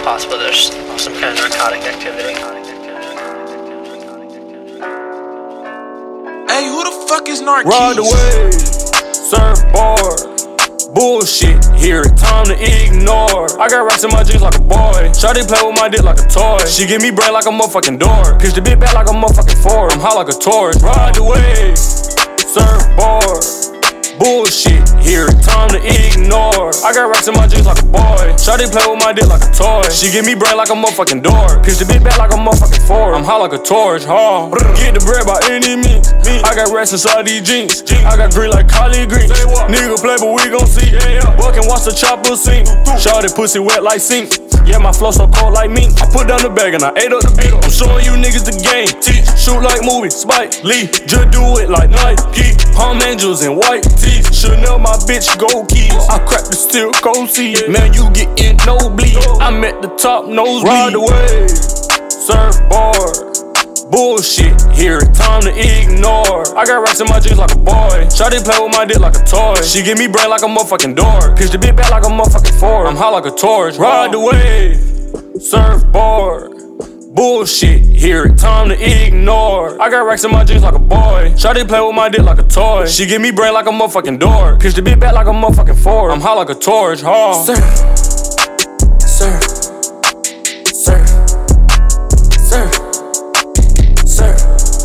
possible there's some kind of narcotic activity. Hey, who the fuck is Narkeys? Ride the wave, surfboard. Bullshit, here it time to ignore. I got racks in my jeans like a boy. Shawty play with my dick like a toy. She give me brain like a motherfucking door. Pitch the bitch back like a motherfucking Ford. I'm hot like a Taurus. Ride the wave, surfboard. Bullshit, here it time to ignore. I got racks in my jeans like a boy. Shawty play with my dick like a toy. She give me brain like a motherfucking door. Pitch the bitch back like a motherfucking Ford. I'm hot like a Taurus. Get the bread by any means. I got racks inside these jeans. I got green like collard green. Nigga play, but we gon' see. Buck and watch the chopper sing. Shawty pussy wet like sink. Yeah, my flow so cold like mink. I put down the bag and I ate up the beat. I'm showing you niggas the game. Teach, shoot like movie, Spike Lee. Just do it like Nike. Palm angels and white teeth. Chanel, my bitch, gold keys. I crack the steel, cold seed. Man, you gettin' no bleed. I'm at the top, nosebleed. Ride the wave, surfboard. Bullshit, here it time to ignore. I got racks in my jeans like a boy. Shawty play with my dick like a toy. She give me brain like a motherfucking door. Pitch the bitch back like a motherfucking Ford. I'm hot like a Taurus. Ride the wave, surfboard. Bullshit, here it time to ignore. I got racks in my jeans like a boy. Shawty play with my dick like a toy. She give me brain like a motherfucking door. Pitch the bitch back like a motherfucking Ford. I'm hot like a Taurus. Surf, surf, surf, surf, surf,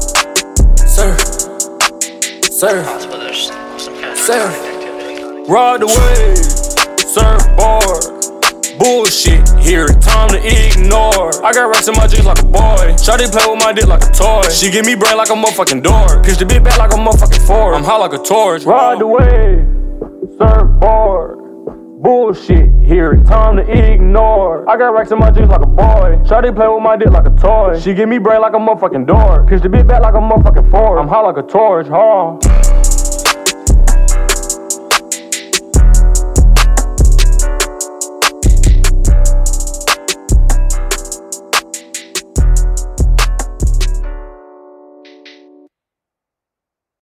surf, surf, surf. Ride the wave, surfboard. Bullshit, here it time to ignore. I got racks in my jeans like a boy. Shawty play with my dick like a toy. She give me brain like a motherfucking door. Pitch the bitch back like a motherfucking Ford. I'm hot like a Taurus. Ride the wave, surfboard. Bullshit, here it time to ignore. I got racks in my jeans like a boy. Shawty play with my dick like a toy. She give me brain like a motherfucking door. Pitch the bitch back like a motherfucking Ford. I'm hot like a Taurus.